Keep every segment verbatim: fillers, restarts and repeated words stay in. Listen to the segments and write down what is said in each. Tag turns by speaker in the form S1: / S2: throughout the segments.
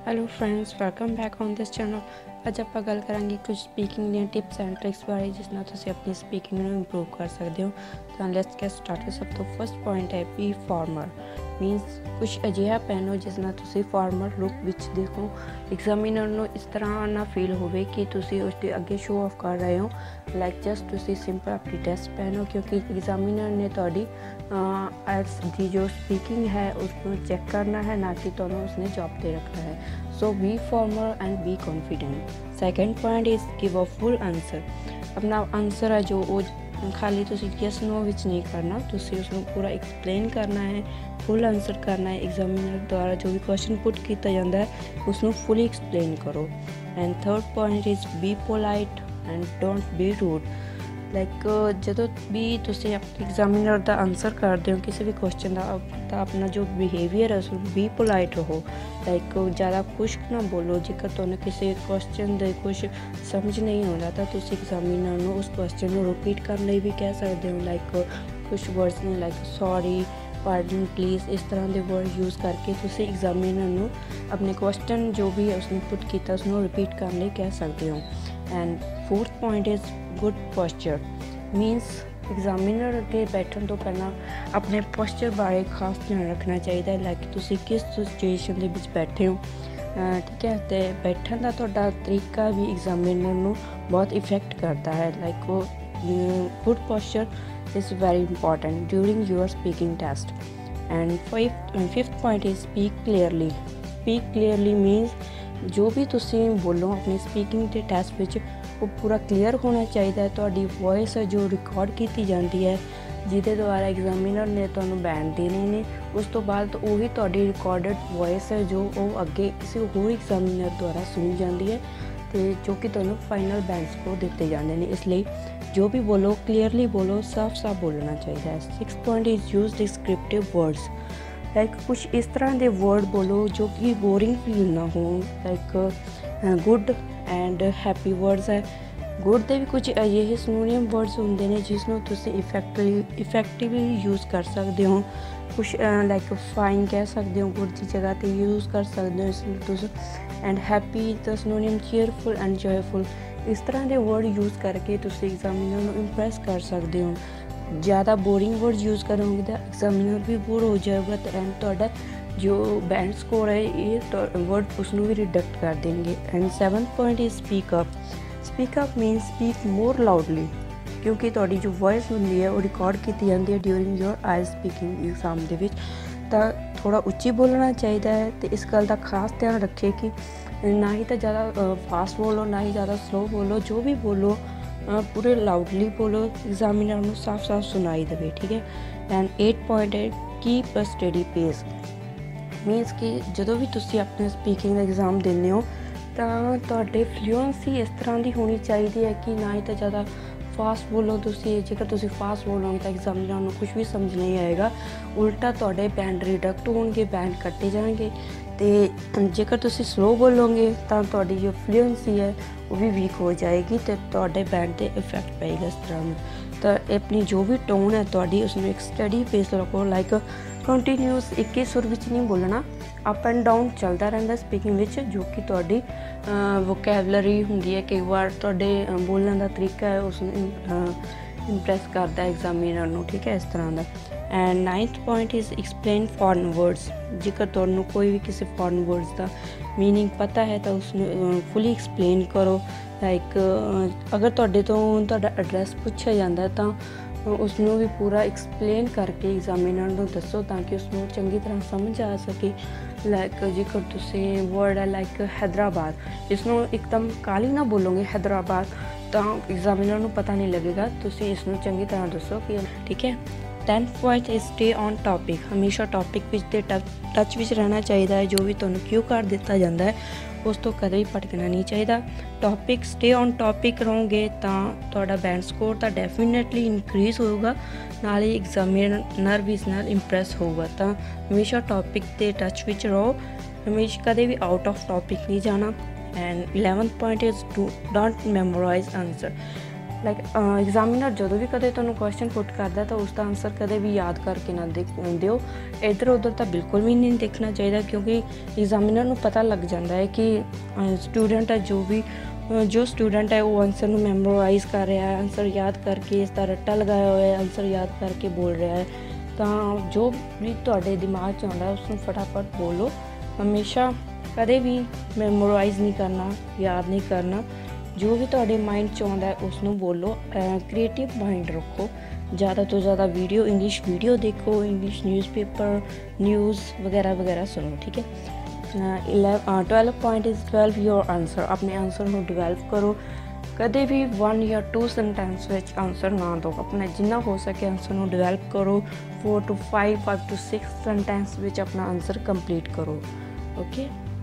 S1: Hello friends, welcome back on this channel. ਅੱਜ ਆਪਾਂ ਗੱਲ ਕਰਾਂਗੇ ਕੁਝ ਸਪੀਕਿੰਗ ਦੀਆਂ ਟਿਪਸ ਐਂਡ ਟ੍ਰਿਕਸ ਬਾਰੇ ਜਿਸ ਨਾਲ ਤੁਸੀਂ ਆਪਣੀ ਸਪੀਕਿੰਗ ਨੂੰ ਇੰਪਰੂਵ ਕਰ ਸਕਦੇ ਹੋ। ਤਾਂ ਲੈਟਸ ਗੈਟ ਸਟਾਰਟਡ। ਸਭ ਤੋਂ ਫਸਟ ਪੁਆਇੰਟ ਹੈ ਬੀ ਫਾਰਮਲ। ਮੀਨਸ ਕੁਝ ਅਜਿਹਾ ਪਹਿਨੋ ਜਿਸ ਨਾਲ ਤੁਸੀਂ ਫਾਰਮਲ ਲੁੱਕ ਵਿੱਚ ਦੇਖੋ, ਐਗਜ਼ਾਮੀਨਰ ਨੂੰ ਇਸ ਤਰ੍ਹਾਂ ਨਾ ਫੀਲ ਹੋਵੇ ਕਿ ਤੁਸੀਂ ਉਸ ਦੇ ਅੱਗੇ ਸ਼ੋਅ ਆਫ ਕਰ ਰਹੇ ਹੋ। ਲਾਈਕ ਜਸਟ ਤੁਸੀਂ ਸਿੰਪਲ ਆਪਣੀ ਡਰੈਸ ਪਹਿਨੋ, ਕਿਉਂਕਿ ਐਗਜ਼ਾਮੀਨਰ ਨੇ ਤੁਹਾਡੀ ਆਇਲਸ ਦੀ ਜੋ ਸਪੀਕਿੰਗ ਹੈ ਉਸਨੂੰ ਚੈੱਕ ਕਰਨਾ ਹੈ, ਨਾ ਕਿ ਤੁਹਾਨੂੰ ਉਸਨੇ ਜੌਬ 'ਤੇ ਰੱਖਣਾ ਹੈ। So be formal and be confident. Second point is give a full answer. ਆਪਣਾ ਆਂਸਰ ਹੈ ਜੋ ਉਹ ਖਾਲੀ ਤੁਸੀਂ ਯੈਸ ਨੋ ਵਿੱਚ ਨਹੀਂ ਕਰਨਾ, ਤੁਸੀਂ ਉਸਨੂੰ ਪੂਰਾ ਐਕਸਪਲੇਨ ਕਰਨਾ ਹੈ, ਫੁੱਲ ਆਂਸਰ ਕਰਨਾ ਹੈ। ਐਗਜ਼ਾਮੀਨਰ ਦੁਆਰਾ ਜੋ ਵੀ ਕੁਐਸਚਨ ਪੁੱਟ ਕੀਤਾ ਜਾਂਦਾ ਹੈ ਉਸਨੂੰ ਫੁੱਲੀ ਐਕਸਪਲੇਨ ਕਰੋ। And third point is be polite and don't be rude. Like ਜਦੋਂ ਵੀ ਤੁਸੀਂ ਆਪਣੇ ਐਗਜ਼ਾਮੀਨਰ ਦਾ ਆਂਸਰ ਕਰਦੇ ਹੋ ਕਿਸੇ ਵੀ ਕੁਐਸਚਨ ਦਾ, ਤਾਂ ਆਪਣਾ ਜੋ ਬਿਹੇਵੀਅਰ ਹੈ ਉਸਨੂੰ ਬੀ ਪੋਲਾਈਟ ਰਹੋ। ਲਾਈਕ ਜ਼ਿਆਦਾ ਖੁਸ਼ਕ ਨਾ ਬੋਲੋ। ਜੇਕਰ ਤੁਹਾਨੂੰ ਕਿਸੇ ਕੁਐਸਚਨ ਦੇ ਕੁਛ ਸਮਝ ਨਹੀਂ ਆਉਂਦਾ ਤਾਂ ਤੁਸੀਂ ਐਗਜ਼ਾਮੀਨਰ ਨੂੰ ਉਸ ਕੁਐਸਚਨ ਨੂੰ ਰਿਪੀਟ ਕਰਨ ਲਈ ਵੀ ਕਹਿ ਸਕਦੇ ਹੋ। ਲਾਈਕ ਕੁਛ ਵਰਡਸ ਨੇ ਲਾਈਕ ਸੌਰੀ, ਪਾਰਡਨ, ਪਲੀਜ਼, ਇਸ ਤਰ੍ਹਾਂ ਦੇ ਵਰਡ ਯੂਜ਼ ਕਰਕੇ ਤੁਸੀਂ ਐਗਜ਼ਾਮੀਨਰ ਨੂੰ ਆਪਣੇ ਕੁਐਸਚਨ ਜੋ ਵੀ ਉਸਨੇ ਪੁੱਟ ਕੀਤਾ ਉਸਨੂੰ ਰਿਪੀਟ ਕਰਨ ਲਈ ਕਹਿ ਸਕਦੇ ਹੋ। And fourth point is good posture. Means examiner ਅੱਗੇ ਬੈਠਣ ਤੋਂ ਪਹਿਲਾਂ ਆਪਣੇ ਪੋਸਚਰ ਬਾਰੇ ਖਾਸ ਧਿਆਨ ਰੱਖਣਾ ਚਾਹੀਦਾ ਹੈ। ਲਾਈਕ ਤੁਸੀਂ ਕਿਸ ਸਿਚੁਏਸ਼ਨ ਦੇ ਵਿੱਚ ਬੈਠੇ ਹੋ, ਠੀਕ ਹੈ। ਅਤੇ ਬੈਠਣ ਦਾ ਤੁਹਾਡਾ ਤਰੀਕਾ ਵੀ ਐਗਜ਼ਾਮੀਨਰ ਨੂੰ ਬਹੁਤ ਇਫੈਕਟ ਕਰਦਾ ਹੈ। ਲਾਈਕ ਉਹ good posture is very important during your speaking test. And fifth fifth point is speak clearly. Speak clearly means ਜੋ ਵੀ ਤੁਸੀਂ ਬੋਲੋ ਆਪਣੀ ਸਪੀਕਿੰਗ ਦੇ ਟੈਸਟ ਵਿੱਚ ਉਹ ਪੂਰਾ ਕਲੀਅਰ ਹੋਣਾ ਚਾਹੀਦਾ ਹੈ। ਤੁਹਾਡੀ ਵੋਇਸ ਹੈ ਜੋ ਰਿਕਾਰਡ ਕੀਤੀ ਜਾਂਦੀ ਹੈ, ਜਿਹਦੇ ਦੁਆਰਾ ਐਗਜ਼ਾਮੀਨਰ ਨੇ ਤੁਹਾਨੂੰ ਬੈਂਡ ਦੇਣੇ ਨੇ, ਉਸ ਤੋਂ ਬਾਅਦ ਉਹੀ ਤੁਹਾਡੀ ਰਿਕਾਰਡਡ ਵੋਇਸ ਹੈ ਜੋ ਉਹ ਅੱਗੇ ਕਿਸੇ ਹੋਰ ਐਗਜ਼ਾਮੀਨਰ ਦੁਆਰਾ ਸੁਣੀ ਜਾਂਦੀ ਹੈ ਅਤੇ ਜੋ ਕਿ ਤੁਹਾਨੂੰ ਫਾਈਨਲ ਬੈਂਡ ਸਕੋਰ ਦਿੱਤੇ ਜਾਂਦੇ ਨੇ। ਇਸ ਲਈ ਜੋ ਵੀ ਬੋਲੋ ਕਲੀਅਰਲੀ ਬੋਲੋ, ਸਾਫ਼ ਸਾਫ਼ ਬੋਲਣਾ ਚਾਹੀਦਾ ਹੈ। Six point is use descriptive words. Like ਕੁਛ ਇਸ ਤਰ੍ਹਾਂ ਦੇ ਵਰਡ ਬੋਲੋ ਜੋ ਕਿ ਬੋਰਿੰਗ ਫੀਲ ਨਾ ਹੋਣ। Like good and happy words ਹੈ। ਗੁੱਡ ਦੇ ਵੀ ਕੁਝ ਅਜਿਹੇ ਸਿਨੋਨੀਅਮ ਵਰਡਸ ਹੁੰਦੇ ਨੇ ਜਿਸ ਨੂੰ ਤੁਸੀਂ ਇਫੈਕਟਲੀ ਇਫੈਕਟਿਵਲੀ ਯੂਜ਼ ਕਰ ਸਕਦੇ ਹੋ। ਕੁਛ ਲਾਈਕ ਫਾਈਨ ਕਹਿ ਸਕਦੇ ਹੋ, ਗੁੱਡ ਦੀ ਜਗ੍ਹਾ 'ਤੇ ਯੂਜ਼ ਕਰ ਸਕਦੇ ਹੋ ਇਸ ਨੂੰ ਤੁਸੀਂ। ਐਂਡ ਹੈਪੀ ਦਾ ਸਿਨੋਨੀਅਮ ਚੀਅਰਫੁਲ ਐਂਡ ਜੋਏਫੁਲ। ਇਸ ਤਰ੍ਹਾਂ ਦੇ ਵਰਡ ਯੂਜ਼ ਕਰਕੇ ਤੁਸੀਂ ਐਗਜ਼ਾਮੀਨਰ ਨੂੰ ਇੰਪ੍ਰੈਸ ਕਰ ਸਕਦੇ ਹੋ। ਜ਼ਿਆਦਾ ਬੋਰਿੰਗ ਵਰਡ ਯੂਜ਼ ਕਰੋਗੇ ਤਾਂ ਐਗਜ਼ਾਮੀਨਰ ਵੀ ਬੋਰ ਹੋ ਜਾਏਗਾ ਅਤੇ ਐਂਡ ਤੁਹਾਡਾ ਜੋ ਬੈਂਡ ਸਕੋਰ ਹੈ ਇਹ ਵਰਡ ਉਸਨੂੰ ਵੀ ਰਿਡਕਟ ਕਰ ਦੇਣਗੇ। And seventh point is speak up. Speak up means speak more loudly, ਕਿਉਂਕਿ ਤੁਹਾਡੀ ਜੋ ਵੋਇਸ ਹੁੰਦੀ ਹੈ ਉਹ ਰਿਕਾਰਡ ਕੀਤੀ ਜਾਂਦੀ ਹੈ ਡਿਊਰਿੰਗ ਯੋਰ ਆਇਲ ਸਪੀਕਿੰਗ ਐਗਜ਼ਾਮ ਦੇ ਵਿੱਚ। ਤਾਂ ਥੋੜ੍ਹਾ ਉੱਚੀ ਬੋਲਣਾ ਚਾਹੀਦਾ ਹੈ ਅਤੇ ਇਸ ਗੱਲ ਦਾ ਖਾਸ ਧਿਆਨ ਰੱਖੇ ਕਿ ਨਾ ਹੀ ਤਾਂ ਜ਼ਿਆਦਾ ਫਾਸਟ ਬੋਲੋ ਨਾ ਹੀ ਜ਼ਿਆਦਾ ਸਲੋ ਬੋਲੋ। ਜੋ ਵੀ ਬੋਲੋ ਪੂਰੇ ਲਾਊਡਲੀ ਬੋਲੋ, ਐਗਜ਼ਾਮੀਨਰ ਨੂੰ ਸਾਫ਼ ਸਾਫ਼ ਸੁਣਾਈ ਦੇਵੇ, ਠੀਕ ਹੈ। ਐਂਡ ਏਟ ਪੁਆਇੰਟ ਹੈ keep a steady pace. Means ਕਿ ਜਦੋਂ ਵੀ ਤੁਸੀਂ ਆਪਣੇ ਸਪੀਕਿੰਗ ਦਾ ਐਗਜ਼ਾਮ ਦਿੰਦੇ ਹੋ ਤਾਂ ਤੁਹਾਡੇ ਫਲੂਐਂਸੀ ਇਸ ਤਰ੍ਹਾਂ ਦੀ ਹੋਣੀ ਚਾਹੀਦੀ ਹੈ ਕਿ ਨਾ ਹੀ ਤਾਂ ਜ਼ਿਆਦਾ ਫਾਸਟ ਬੋਲੋ ਤੁਸੀਂ। ਜੇਕਰ ਤੁਸੀਂ ਫਾਸਟ ਬੋਲੋਗੇ ਤਾਂ ਐਗਜ਼ਾਮੀਨਰ ਨੂੰ ਕੁਛ ਵੀ ਸਮਝ ਨਹੀਂ ਆਏਗਾ, ਉਲਟਾ ਤੁਹਾਡੇ ਬੈਂਡ ਰਿਡਕਟ ਹੋਣਗੇ, ਬੈਂਡ ਕੱਟੇ ਜਾਣਗੇ। ਅਤੇ ਜੇਕਰ ਤੁਸੀਂ ਸਲੋ ਬੋਲੋਗੇ ਤਾਂ ਤੁਹਾਡੀ ਜੋ ਫਲੂਐਂਸੀ ਹੈ ਉਹ ਵੀ ਵੀਕ ਹੋ ਜਾਏਗੀ ਅਤੇ ਤੁਹਾਡੇ ਬੈਂਡ 'ਤੇ ਇਫੈਕਟ ਪਏਗਾ ਇਸ ਤਰ੍ਹਾਂ ਨੂੰ। ਤਾਂ ਆਪਣੀ ਜੋ ਵੀ ਟੋਨ ਹੈ ਤੁਹਾਡੀ ਉਸਨੂੰ ਇੱਕ ਸਟੱਡੀ ਪੇਸ ਰੱਖੋ। ਲਾਈਕ ਕੰਟੀਨਿਊਸ ਇੱਕ ਹੀ ਸੁਰ ਵਿੱਚ ਨਹੀਂ ਬੋਲਣਾ, ਅਪ ਐਂਡ ਡਾਊਨ ਚੱਲਦਾ ਰਹਿੰਦਾ ਸਪੀਕਿੰਗ ਵਿੱਚ, ਜੋ ਕਿ ਤੁਹਾਡੀ ਵੋਕੈਬਲਰੀ ਹੁੰਦੀ ਹੈ। ਕਈ ਵਾਰ ਤੁਹਾਡੇ ਬੋਲਣ ਦਾ ਤਰੀਕਾ ਹੈ ਉਸਨੂੰ ਇੰਪ੍ਰੈਸ ਕਰਦਾ ਐਗਜ਼ਾਮੀਨਰ ਨੂੰ, ਠੀਕ ਹੈ, ਇਸ ਤਰ੍ਹਾਂ ਦਾ। And ninth point is explain foreign words. ਜੇਕਰ ਤੁਹਾਨੂੰ ਕੋਈ ਵੀ ਕਿਸੇ ਫੋਰਨ ਵਰਡਸ ਦਾ ਮੀਨਿੰਗ ਪਤਾ ਹੈ ਤਾਂ ਉਸਨੂੰ ਫੁੱਲੀ ਐਕਸਪਲੇਨ ਕਰੋ। ਲਾਈਕ ਅਗਰ ਤੁਹਾਡੇ ਤੋਂ ਤੁਹਾਡਾ ਐਡਰੈਸ ਪੁੱਛਿਆ ਜਾਂਦਾ ਤਾਂ ਉਸਨੂੰ ਵੀ ਪੂਰਾ ਐਕਸਪਲੇਨ ਕਰਕੇ ਐਗਜ਼ਾਮੀਨਰ ਨੂੰ ਦੱਸੋ ਤਾਂ ਕਿ ਉਸਨੂੰ ਚੰਗੀ ਤਰ੍ਹਾਂ ਸਮਝ ਆ ਸਕੇ। ਲਾਈਕ ਜੇਕਰ ਤੁਸੀਂ ਵਰਡ ਹੈ ਲਾਈਕ ਹੈਦਰਾਬਾਦ, ਇਸਨੂੰ ਇੱਕਦਮ ਕਾਹਲੀ ਨਾ ਬੋਲੋਗੇ ਹੈਦਰਾਬਾਦ ਤਾਂ ਐਗਜ਼ਾਮੀਨਰ ਨੂੰ ਪਤਾ ਨਹੀਂ ਲੱਗੇਗਾ। ਤੁਸੀਂ ਇਸਨੂੰ ਚੰਗੀ ਤਰ੍ਹਾਂ ਦੱਸੋ ਕਿ ਠੀਕ ਹੈ। Tenth point is stay on topic. ਹਮੇਸ਼ਾ ਟੋਪਿਕ ਵਿੱਚ ਤੇ ਟੱਚ ਵਿੱਚ ਰਹਿਣਾ ਚਾਹੀਦਾ ਹੈ। ਜੋ ਵੀ ਤੁਹਾਨੂੰ ਕਿਊ ਕਾਰਡ ਦਿੱਤਾ ਜਾਂਦਾ ਹੈ ਉਸ ਤੋਂ ਕਦੇ ਵੀ ਭਟਕਣਾ ਨਹੀਂ ਚਾਹੀਦਾ। ਟੋਪਿਕ ਸਟੇ ਔਨ ਟੋਪਿਕ ਰਹੋਗੇ ਤਾਂ ਤੁਹਾਡਾ ਬੈਂਡ ਸਕੋਰ ਤਾਂ ਡੈਫੀਨੇਟਲੀ ਇਨਕਰੀਜ਼ ਹੋਊਗਾ, ਨਾਲ ਹੀ ਐਗਜ਼ਾਮੀਨਰ ਵੀ ਇਸ ਨਾਲ ਇੰਪ੍ਰੈਸ ਹੋਊਗਾ। ਤਾਂ ਹਮੇਸ਼ਾ ਟੋਪਿਕ 'ਤੇ ਟੱਚ ਵਿੱਚ ਰਹੋ, ਹਮੇਸ਼ਾ ਕਦੇ ਵੀ ਆਊਟ ਆਫ ਟੋਪਿਕ ਨਹੀਂ ਜਾਣਾ। And eleventh point is to don't memorize answer. Like examiner ਜਦੋਂ ਵੀ ਕਦੇ ਤੁਹਾਨੂੰ ਕੁਐਸਚਨ ਪੁੱਟ ਕਰਦਾ ਤਾਂ ਉਸ ਦਾ ਆਨਸਰ ਕਦੇ ਵੀ ਯਾਦ ਕਰਕੇ ਨਾ ਦਿਓ, ਇੱਧਰ ਉੱਧਰ ਤਾਂ ਬਿਲਕੁਲ ਵੀ ਨਹੀਂ ਦੇਖਣਾ ਚਾਹੀਦਾ, ਕਿਉਂਕਿ ਐਗਜ਼ਾਮੀਨਰ ਨੂੰ ਪਤਾ ਲੱਗ ਜਾਂਦਾ ਹੈ ਕਿ ਸਟੂਡੈਂਟ ਹੈ ਜੋ ਵੀ ਜੋ ਸਟੂਡੈਂਟ ਹੈ ਉਹ ਆਨਸਰ ਨੂੰ ਮੈਮੋਰਾਈਜ਼ ਕਰ ਰਿਹਾ ਹੈ, ਆਨਸਰ ਯਾਦ ਕਰਕੇ ਇਸ ਦਾ ਰੱਟਾ ਲਗਾਇਆ ਹੋਇਆ ਹੈ, ਆਨਸਰ ਯਾਦ ਕਰਕੇ ਬੋਲ ਰਿਹਾ ਹੈ। ਤਾਂ ਜੋ ਵੀ ਤੁਹਾਡੇ ਦਿਮਾਗ 'ਚ ਆਉਂਦਾ ਉਸ ਨੂੰ ਫਟਾਫਟ ਬੋਲੋ, ਹਮੇਸ਼ਾ ਕਦੇ ਵੀ ਮੈਮੋਰਾਈਜ਼ ਨਹੀਂ ਕਰਨਾ, ਯਾਦ ਨਹੀਂ ਕਰਨਾ, ਜੋ ਵੀ ਤੁਹਾਡੇ ਮਾਈਂਡ 'ਚ ਆਉਂਦਾ ਉਸ ਨੂੰ ਬੋਲੋ। ਕ੍ਰੀਏਟਿਵ ਮਾਈਂਡ ਰੱਖੋ, ज़्यादा तो ज़्यादा वीडियो इंग्लिश वीडियो देखो, इंग्लिश न्यूज़पेपर न्यूज़ वगैरह वगैरह सुनो, ठीक है। Twelve point is twelve your answer, अपने आंसर को डिवेल्प करो, कदे भी वन या टू सेंटेंस विच आंसर ना दो, अपना जिन्ना हो सके आंसर को डिवेल्प करो। Four two five five two six sentence विच अपना आंसर कंप्लीट करो, ओके।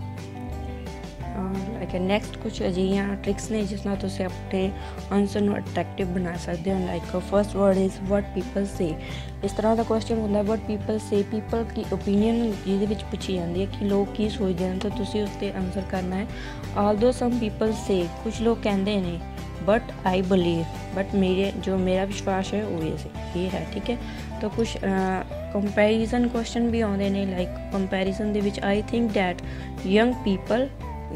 S1: ਲਾਈਕ ਨੈਕਸਟ ਕੁਛ ਅਜਿਹੀਆਂ ਟ੍ਰਿਕਸ ਨੇ ਜਿਸ ਨਾਲ ਤੁਸੀਂ ਆਪਣੇ ਆਨਸਰ ਨੂੰ ਅਟਰੈਕਟਿਵ ਬਣਾ ਸਕਦੇ ਹੋ। Like first word is what people say. ਇਸ ਤਰ੍ਹਾਂ ਦਾ ਕੁਐਸਚਨ ਹੁੰਦਾ ਵਟ ਪੀਪਲ ਸੇ, ਪੀਪਲ ਦੀ ਓਪੀਨੀਅਨ ਜਿਹਦੇ ਵਿੱਚ ਪੁੱਛੀ ਜਾਂਦੀ ਹੈ ਕਿ ਲੋਕ ਕੀ ਸੋਚਦੇ ਹਨ, ਤਾਂ ਤੁਸੀਂ ਉਸ 'ਤੇ ਆਨਸਰ ਕਰਨਾ ਹੈ ਆਲਦੋ ਸਮ ਪੀਪਲ ਸੇ, ਕੁਛ ਲੋਕ ਕਹਿੰਦੇ ਨੇ, ਬਟ ਆਈ ਬਲੀਵ, ਬਟ ਮੇਰੇ ਜੋ ਮੇਰਾ ਵਿਸ਼ਵਾਸ ਹੈ ਉਹ ਇਹ ਇਹ ਹੈ, ਠੀਕ ਹੈ। ਤਾਂ ਕੁਛ ਕੰਪੈਰੀਜ਼ਨ ਕੁਐਸਚਨ ਵੀ ਆਉਂਦੇ ਨੇ, ਲਾਈਕ ਕੰਪੈਰੀਜ਼ਨ ਦੇ ਵਿੱਚ I think that young people,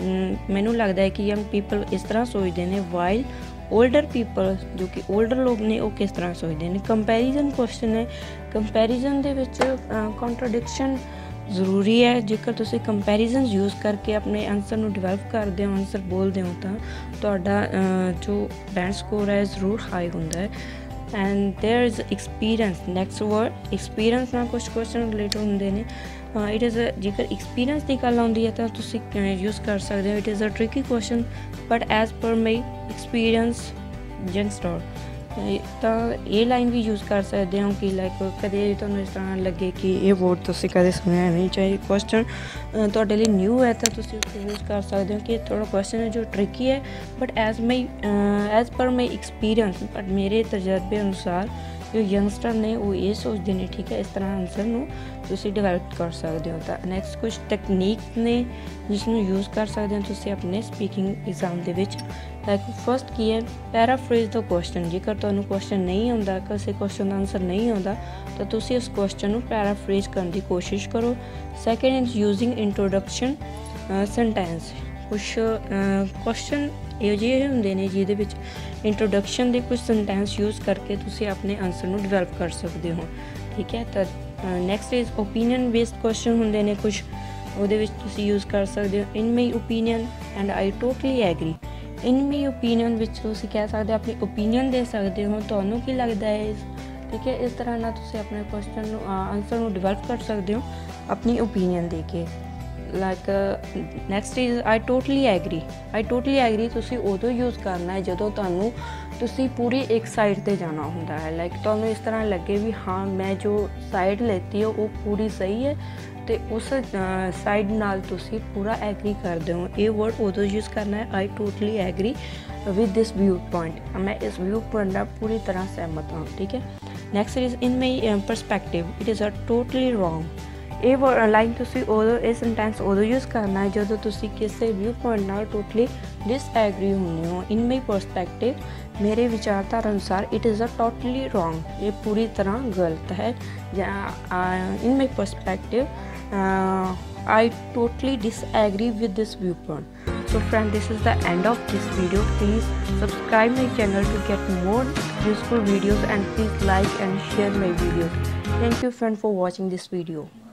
S1: ਮੈਨੂੰ ਲੱਗਦਾ ਹੈ ਕਿ ਯੰਗ ਪੀਪਲ ਇਸ ਤਰ੍ਹਾਂ ਸੋਚਦੇ ਨੇ, ਵਾਈਲ ਓਲਡਰ ਪੀਪਲ ਜੋ ਕਿ ਓਲਡਰ ਲੋਕ ਨੇ ਉਹ ਕਿਸ ਤਰ੍ਹਾਂ ਸੋਚਦੇ ਨੇ। ਕੰਪੈਰੀਜ਼ਨ ਕੁਐਸਚਨ ਹੈ, ਕੰਪੈਰੀਜ਼ਨ ਦੇ ਵਿੱਚ ਕੰਟਰਾਡਿਕਸ਼ਨ ਜ਼ਰੂਰੀ ਹੈ। ਜੇਕਰ ਤੁਸੀਂ ਕੰਪੈਰੀਜ਼ਨ ਯੂਜ਼ ਕਰਕੇ ਆਪਣੇ ਆਨਸਰ ਨੂੰ ਡਿਵੈਲਪ ਕਰਦੇ ਹੋ, ਆਨਸਰ ਬੋਲਦੇ ਹੋ, ਤਾਂ ਤੁਹਾਡਾ ਜੋ ਬੈਂਡ ਸਕੋਰ ਹੈ ਜ਼ਰੂਰ ਹਾਈ ਹੁੰਦਾ ਹੈ। And there is experience, next word experience ਨਾਲ ਕੁਛ ਕੁਐਸਚਨ ਰਿਲੇਟਡ ਹੁੰਦੇ ਨੇ। ਇਟ ਇਜ਼ ਜੇਕਰ ਐਕਸਪੀਰੀਅੰਸ ਦੀ ਗੱਲ ਆਉਂਦੀ ਹੈ ਤਾਂ ਤੁਸੀਂ ਯੂਜ਼ ਕਰ ਸਕਦੇ ਹੋ, it is a tricky question but as per my experience youngster, ਤਾਂ ਇਹ ਲਾਈਨ ਵੀ ਯੂਜ਼ ਕਰ ਸਕਦੇ ਹੋ ਕਿ ਲਾਈਕ ਕਦੇ ਤੁਹਾਨੂੰ ਇਸ ਤਰ੍ਹਾਂ ਲੱਗੇ ਕਿ ਇਹ ਵਰਡ ਤੁਸੀਂ ਕਦੇ ਸੁਣਿਆ ਨਹੀਂ, ਚਾਹੇ ਕੁਐਸਚਨ ਤੁਹਾਡੇ ਲਈ ਨਿਊ ਹੈ ਤਾਂ ਤੁਸੀਂ ਉਸ ਯੂਜ਼ ਕਰ ਸਕਦੇ ਹੋ ਕਿ ਥੋੜ੍ਹਾ ਕੁਐਸਚਨ ਹੈ ਜੋ ਟ੍ਰਿਕੀ ਹੈ but as my as per my experience, but ਮੇਰੇ ਤਜਰਬੇ ਅਨੁਸਾਰ ਜੋ ਯੰਗਸਟਰ ਨੇ ਉਹ ਇਹ ਸੋਚਦੇ ਨੇ, ਠੀਕ ਹੈ। ਇਸ ਤਰ੍ਹਾਂ ਆਨਸਰ ਨੂੰ ਤੁਸੀਂ ਡਿਵੈਲਪ ਕਰ ਸਕਦੇ ਹੋ। ਤਾਂ ਨੈਕਸਟ ਕੁਛ ਟੈਕਨੀਕ ਨੇ ਜਿਸ ਨੂੰ ਯੂਜ਼ ਕਰ ਸਕਦੇ ਹੋ ਤੁਸੀਂ ਆਪਣੇ ਸਪੀਕਿੰਗ ਐਗਜ਼ਾਮ ਦੇ ਵਿੱਚ। ਲਾਈਕ ਫਸਟ ਕੀ ਹੈ, ਪੈਰਾਫਰੇਜ਼ ਦਾ ਕੁਐਸਚਨ। ਜੇਕਰ ਤੁਹਾਨੂੰ ਕੁਐਸਚਨ ਨਹੀਂ ਆਉਂਦਾ, ਕਿਸੇ ਕੁਐਸਚਨ ਦਾ ਆਨਸਰ ਨਹੀਂ ਆਉਂਦਾ, ਤਾਂ ਤੁਸੀਂ ਉਸ ਕੁਐਸਚਨ ਨੂੰ ਪੈਰਾਫਰੇਜ਼ ਕਰਨ ਦੀ ਕੋਸ਼ਿਸ਼ ਕਰੋ। Second is using introduction sentence. ਕੁਛ ਕੁਐਸਚਨ ਇਹੋ ਜਿਹੇ ਹੁੰਦੇ ਨੇ ਜਿਹਦੇ ਵਿੱਚ ਇੰਟਰੋਡਕਸ਼ਨ ਦੇ ਕੁਝ ਸੈਂਟੈਂਸ ਯੂਜ਼ ਕਰਕੇ ਤੁਸੀਂ ਆਪਣੇ ਆਨਸਰ ਨੂੰ ਡਿਵੈਲਪ ਕਰ ਸਕਦੇ ਹੋ, ਠੀਕ ਹੈ। ਤਾਂ next is opinion based question ਹੁੰਦੇ ਨੇ ਕੁਛ, ਉਹਦੇ ਵਿੱਚ ਤੁਸੀਂ ਯੂਜ਼ ਕਰ ਸਕਦੇ ਹੋ in my opinion and I totally agree. In my opinion ਵਿੱਚ ਤੁਸੀਂ ਕਹਿ ਸਕਦੇ ਹੋ, ਆਪਣੀ ਓਪੀਨੀਅਨ ਦੇ ਸਕਦੇ ਹੋ, ਤੁਹਾਨੂੰ ਕੀ ਲੱਗਦਾ ਹੈ, ਠੀਕ ਹੈ। ਇਸ ਤਰ੍ਹਾਂ ਨਾਲ ਤੁਸੀਂ ਆਪਣੇ ਕੁਐਸਚਨ ਨੂੰ ਆਨਸਰ ਨੂੰ ਡਿਵੈਲਪ ਕਰ ਸਕਦੇ ਹੋ ਆਪਣੀ ਓਪੀਨੀਅਨ ਦੇ ਕੇ। Like next is I totally agree. I totally agree ਤੁਸੀਂ ਉਦੋਂ ਯੂਜ਼ ਕਰਨਾ ਹੈ ਜਦੋਂ ਤੁਹਾਨੂੰ ਤੁਸੀਂ ਪੂਰੀ ਇੱਕ ਸਾਈਡ 'ਤੇ ਜਾਣਾ ਹੁੰਦਾ ਹੈ। ਲਾਈਕ ਤੁਹਾਨੂੰ ਇਸ ਤਰ੍ਹਾਂ ਲੱਗੇ ਵੀ ਹਾਂ ਮੈਂ ਜੋ ਸਾਈਡ ਲੈਤੀ ਹੈ ਉਹ ਪੂਰੀ ਸਹੀ ਹੈ ਅਤੇ ਉਸ ਸਾਈਡ ਨਾਲ ਤੁਸੀਂ ਪੂਰਾ ਐਗਰੀ ਕਰਦੇ ਹੋ। ਇਹ ਵਰਡ ਉਦੋਂ ਯੂਜ਼ ਕਰਨਾ ਹੈ I totally agree with this view point, ਮੈਂ ਇਸ ਵਿਊ ਪੁਆਇੰਟ ਨਾਲ ਪੂਰੀ ਤਰ੍ਹਾਂ ਸਹਿਮਤ ਹਾਂ, ਠੀਕ ਹੈ। Next is in my perspective it is a totally wrong. ਇਹ ਲਾਈਨ ਤੁਸੀਂ ਉਦੋਂ ਇਹ ਸੈਂਟੈਂਸ ਉਦੋਂ ਯੂਜ਼ ਕਰਨਾ ਹੈ ਜਦੋਂ ਤੁਸੀਂ ਕਿਸੇ ਵਿਊ ਪੁਆਇੰਟ ਨਾਲ ਟੋਟਲੀ ਡਿਸਐਗਰੀ ਹੁੰਦੇ ਹੋ। ਇਨ ਮਾਈ ਪਰਸਪੈਕਟਿਵ, ਮੇਰੇ ਵਿਚਾਰਧਾਰਾ ਅਨੁਸਾਰ, it is a totally wrong, ਇਹ ਪੂਰੀ ਤਰ੍ਹਾਂ ਗਲਤ ਹੈ। ਜਾਂ in my perspective I totally disagree with this view point. So friend, this is the end of this video. Please subscribe my channel to get more useful videos and please like and share my videos. Thank you friend for watching this video.